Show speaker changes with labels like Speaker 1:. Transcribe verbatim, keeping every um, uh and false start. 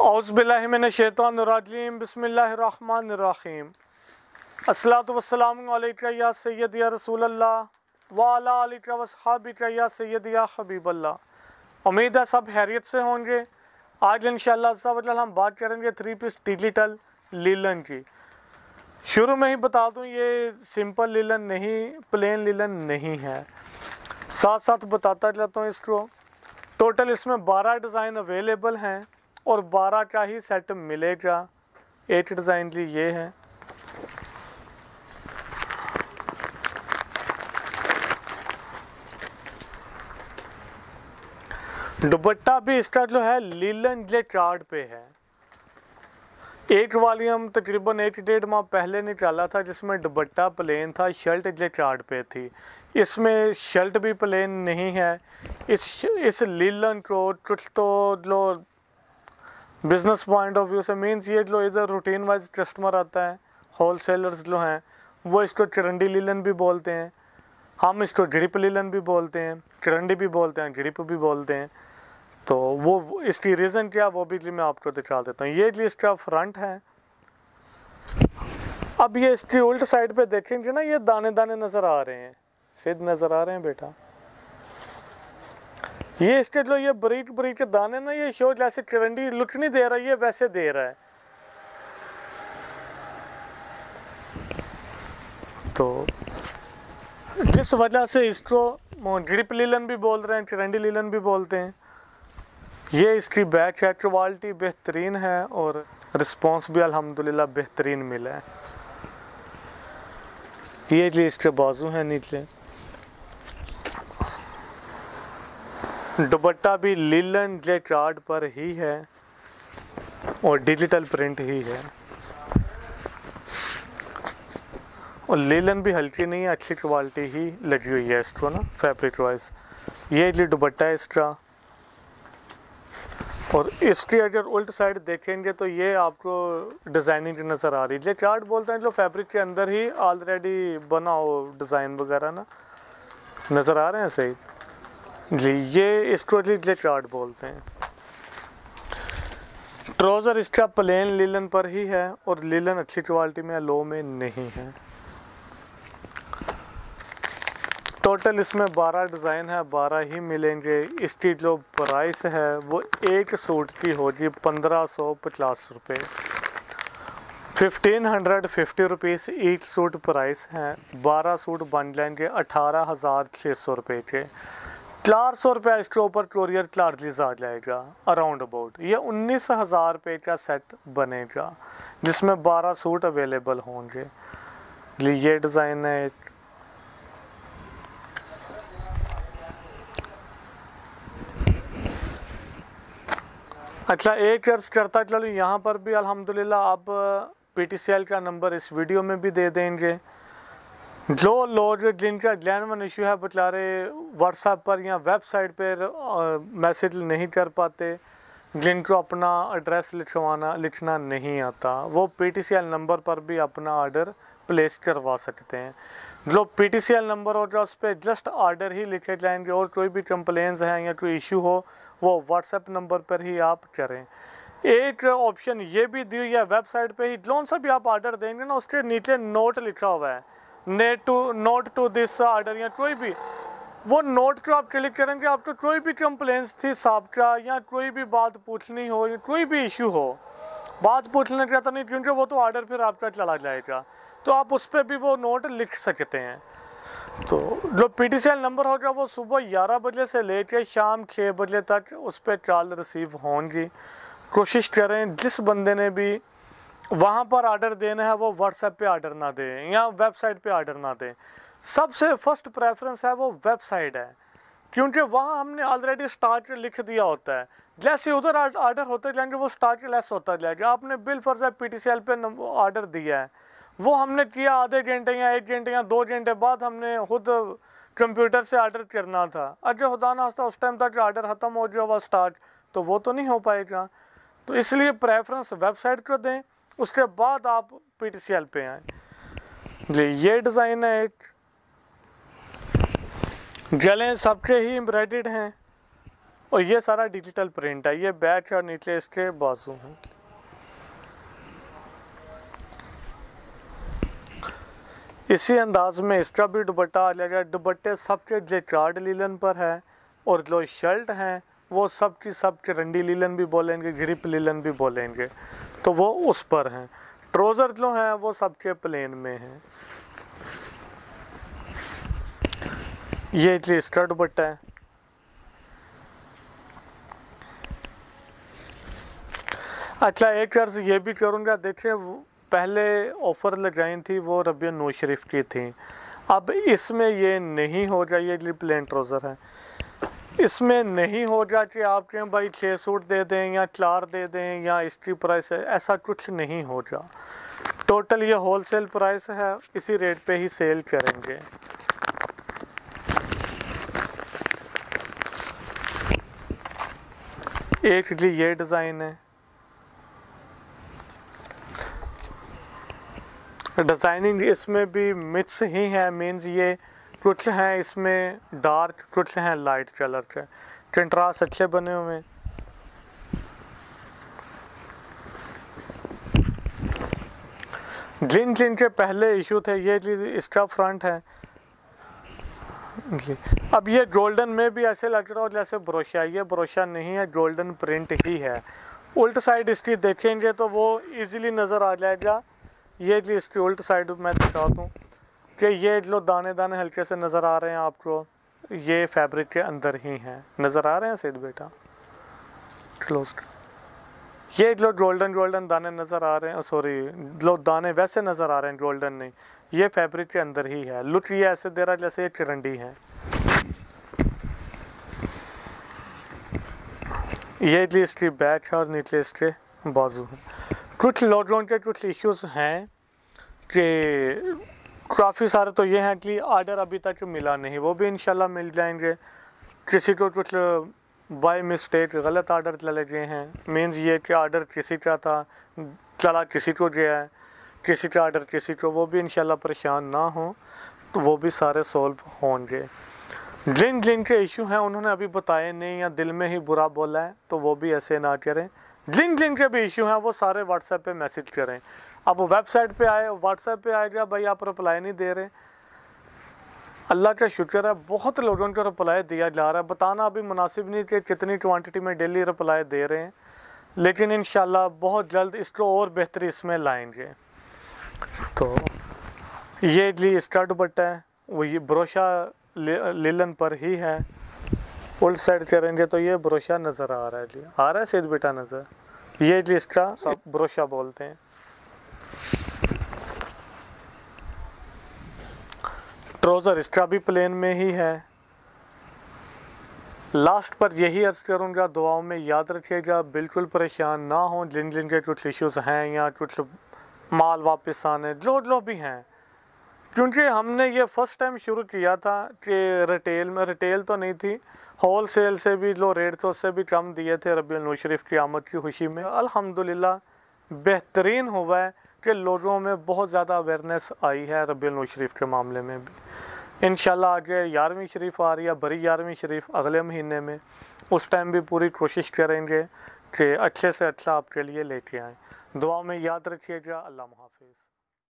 Speaker 1: औज़ुबिल्लाहि मिनश्शैतानिर्रजीम बिस्मिल्लाहिर्रहमानिर्रहीम। अस्सलातु वस्सलामु अलैका या सय्यदी या रसूलल्लाह व अला आलिका व अस्हाबिका या सय्यदी या हबीबल्लाह। उम्मीद है सब खैरियत से होंगे। आज इंशाअल्लाह हम बात करेंगे थ्री पीस डिजिटल लीलन की। शुरू में ही बता दूं, ये सिंपल लीलन नहीं, प्लेन लीलन नहीं है। साथ साथ बताता जाता हूँ इसको। टोटल इसमें बारह डिज़ाइन अवेलेबल हैं और बारह का ही सेट मिलेगा। एक डिज़ाइन जी ये है, दुपट्टा भी इसका जो है लीलन जैक्वार्ड पे है। एक वॉल्यूम तकरीबन एक डेढ़ माह पहले निकाला था जिसमें दुपट्टा प्लेन था, शर्ट जैक्वार्ड पे थी। इसमें शर्ट भी प्लेन नहीं है। इस इस लीलन को कुछ तो जो बिजनेस पॉइंट ऑफ व्यू से मीन्स ये जो इधर रूटीन वाइज कस्टमर आता है, होलसेलर्स जो हैं वो इसको चरंडी लीलन भी बोलते हैं, हम इसको ग्रिप लीलन भी बोलते हैं, चरंडी भी बोलते हैं, ग्रिप भी बोलते हैं। तो वो इसकी रीज़न क्या वो भी मैं आपको दिखा देता हूँ। ये जी इसका फ्रंट है। अब ये इसकी उल्ट साइड पे देखेंगे ना, ये दाने दाने नज़र आ रहे हैं, सीध नज़र आ रहे हैं बेटा। ये इसके जो ये बरीक बरीक दाने ना, ये शो जैसे चरंडी लुक नहीं दे रहा, ये वैसे दे रहा है। तो जिस वजह से इसको ग्रिप लीलन भी बोल रहे हैं, चरंडी लीलन भी बोलते हैं। ये इसकी बैक है, क्वालिटी बेहतरीन है और रिस्पांस भी अल्हम्दुलिल्लाह बेहतरीन मिला है। ये जी इसके बाजू हैं नीचे। दुपट्टा भी लीलन जैक्वार्ड पर ही है और डिजिटल प्रिंट ही है और लीलन भी हल्की नहीं है, अच्छी क्वालिटी ही लगी हुई है इसको ना फैब्रिक वाइज। ये जी दुपट्टा है इसका। और इसकी अगर उल्ट साइड देखेंगे तो ये आपको डिज़ाइनिंग नज़र आ रही है। जैक्वार्ड बोलते हैं जो फैब्रिक के अंदर ही ऑलरेडी बना हो डिज़ाइन वगैरह ना, नज़र आ रहे हैं सही जी। ये इसको जी जैक्वार्ड बोलते हैं। ट्राउज़र इसका प्लेन लीलन पर ही है और लीलन अच्छी क्वालिटी में, लो में नहीं है। टोटल इसमें बारह डिज़ाइन है, बारह ही मिलेंगे। इसकी जो प्राइस है वो एक सूट की होगी पंद्रह सौ पचास रुपये, फिफ्टीन हंड्रेड फिफ्टी रुपीज़ एक सूट प्राइस है। बारह सूट बन जाएंगे अठारह हज़ार छः सौ रुपये के। चार सौ रुपया इसके ऊपर कोरियर चार्जेस आ जाएगा अराउंड अबाउट। ये उन्नीस हज़ार रुपये का सेट बनेगा जिसमें बारह सूट अवेलेबल होंगे। ये डिज़ाइन है। अच्छा, एक अर्ज करता चलो यहाँ पर भी अल्हम्दुलिल्लाह आप पीटीसीएल का नंबर इस वीडियो में भी दे देंगे। जो लोग जिनका जेन्युइन इशू है बेचारे व्हाट्सएप पर या वेबसाइट पर मैसेज नहीं कर पाते, जिनको अपना एड्रेस लिखवाना लिखना नहीं आता, वो पीटीसीएल नंबर पर भी अपना ऑर्डर प्लेस करवा सकते हैं। जो पीटीसीएल नंबर होगा उस पर जस्ट ऑर्डर ही लिखे जाएंगे और कोई भी कंप्लेंट्स हैं या कोई इशू हो वो व्हाट्सएप नंबर पर ही आप करें। एक ऑप्शन ये भी दी हुई है वेबसाइट पे ही, जोन सा भी आप ऑर्डर देंगे ना उसके नीचे नोट लिखा हुआ है, net to note to this order या कोई भी, वो नोट को आप क्लिक करेंगे, आपको कोई भी कंप्लेंट्स थी सबका या कोई भी बात पूछनी हो या कोई भी इशू हो, बात पूछने का तो नहीं क्योंकि वो तो ऑर्डर फिर आपका चला जाएगा, तो आप उस पर भी वो नोट लिख सकते हैं। तो जो पीटीसीएल नंबर होगा वो सुबह ग्यारह बजे से लेकर शाम छः बजे तक उस पर कॉल रिसीव होंगी। कोशिश करें जिस बंदे ने भी वहाँ पर ऑर्डर देना है वो व्हाट्सएप पे ऑर्डर ना दें या वेबसाइट पे ऑर्डर ना दें। सबसे फर्स्ट प्रेफरेंस है वो वेबसाइट है, क्योंकि वहाँ हमने ऑलरेडी स्टॉक लिख दिया होता है। जैसे उधर ऑर्डर होते जाएंगे वो स्टॉक लेस होता जाएगा। आपने बिल फर्ज है पीटीसीएल पे ऑर्डर दिया है, वो हमने किया आधे घंटे या एक घंटे या दो घंटे बाद हमने खुद कंप्यूटर से ऑर्डर करना था। अगर खुदा ना खास्ता उस टाइम तक ऑर्डर ख़त्म हो गया हुआ स्टॉक, तो वो तो नहीं हो पाएगा। तो इसलिए प्रेफरेंस वेबसाइट को दें, उसके बाद आप पीटीसीएल पे आए जी। ये डिज़ाइन है, एक गले सबके ही एम्ब्रॉयडर्ड हैं। और ये सारा डिजिटल प्रिंट है। ये बैक और नीचे इसके बाजू हैं। इसी अंदाज में इसका भी दुपट्टा आ जाएगा। दुपट्टे सबके जैकार्ड लीलन पर है और जो शर्ट हैं वो सब की सब के रंडी लीलन भी बोलेंगे, ग्रिप लीलन भी बोलेंगे, तो वो उस पर हैं। ट्राउज़र जो हैं वो सबके प्लेन में हैं। ये जी इसका दुपट्टा है। अच्छा, एक अर्ज ये भी करूँगा, देखिए पहले ऑफ़र लगाई थी वो रबिया नौ शरीफ की थी, अब इसमें ये नहीं होगा। ये जो प्लेन ट्राउज़र है इसमें नहीं होगा कि आप कहें भाई छः सूट दे दें या चार दे दें या इसकी प्राइस है, ऐसा कुछ नहीं होगा। टोटल ये होलसेल प्राइस है, इसी रेट पे ही सेल करेंगे। एक जी ये डिज़ाइन है। डिज़ाइनिंग इसमें भी मिक्स ही है, मीन्स ये कुछ हैं इसमें डार्क, कुछ हैं लाइट कलर के, कंट्रास्ट अच्छे बने हुए हैं। जिन जिन के पहले इशू थे, ये जी इसका फ्रंट है जी। अब ये गोल्डन में भी ऐसे लग रहा हो जैसे ब्रोशा, ये ब्रोशा नहीं है, गोल्डन प्रिंट ही है। उल्ट साइड इसकी देखेंगे तो वो इजीली नज़र आ जाएगा। ये जी इसकी उल्ट साइड मैं दिखा दूँ कि ये जो दाने दाने हल्के से नज़र आ रहे हैं आपको, ये फैब्रिक के अंदर ही हैं। नज़र आ रहे हैं सैयद बेटा? क्लोज। ये जो गोल्डन गोल्डन दाने नज़र आ रहे हैं, सॉरी जो दाने वैसे नज़र आ रहे हैं गोल्डन नहीं, ये फैब्रिक के अंदर ही है। लुक ये ऐसे दे रहा है जैसे एक रंडी है। ये जी इसकी बैक है और नीचे इसके बाजू हैं। कुछ लोगों के कुछ इश्यूज हैं कि काफ़ी सारे तो ये हैं कि आर्डर अभी तक मिला नहीं, वो भी इंशाल्लाह मिल जाएंगे। किसी को कुछ बाय मिस्टेक गलत आर्डर चले गए हैं, मीन्स ये कि आर्डर किसी का था चला किसी को गया है, किसी का आर्डर किसी को, वो भी इंशाल्लाह परेशान ना हो, तो वो भी सारे सॉल्व होंगे। जिन जिन के इशू हैं उन्होंने अभी बताए नहीं या दिल में ही बुरा बोला है, तो वो भी ऐसे ना करें। जिन जिन के भी इशू हैं वो सारे व्हाट्सएप पे मैसेज करें। अब वेबसाइट पे आए, व्हाट्सएप पे आएगा भाई आप रिप्लाई नहीं दे रहे, अल्लाह का शुक्र है बहुत लोगों को रिप्लाई दिया जा रहा है। बताना अभी मुनासिब नहीं कि कितनी क्वांटिटी में डेली रिप्लाई दे रहे हैं, लेकिन इंशाल्लाह बहुत जल्द इसको और बेहतरी इसमें लाएंगे। तो ये जी इसका दुपट्टा है, वो ये ब्रोशा लीलन पर ही है। उल्ट साइड करेंगे तो ये ब्रोशा नज़र आ रहा है जी, आ रहा है सैयद बेटा नज़र? ये जी इसका सब ब्रोशा बोलते हैं। ट्राउज़र इसका भी प्लेन में ही है। लास्ट पर यही अर्ज करूँगा, दुआओं में याद रखिएगा, बिल्कुल परेशान ना हो। जिन जिन के कुछ इश्यूज़ हैं या कुछ माल वापस आने जो जो भी हैं, क्योंकि हमने ये फर्स्ट टाइम शुरू किया था कि रिटेल में, रिटेल तो नहीं थी, होल सेल से भी जो रेट थे उससे भी कम दिए थे रबीउल नूर शरीफ की आमद की खुशी में। अल्हम्दुलिल्लाह बेहतरीन हुआ है कि लोगों में बहुत ज़्यादा अवेयरनेस आई है रबीउल नूर शरीफ के मामले में भी। इंशाल्लाह आगे ग्यारहवीं शरीफ आ रही है, बड़ी ग्यारहवीं शरीफ अगले महीने में, उस टाइम भी पूरी कोशिश करेंगे कि अच्छे से अच्छा आपके लिए लेके आएँ। दुआ में याद रखिएगा। अल्लाह हाफिज़।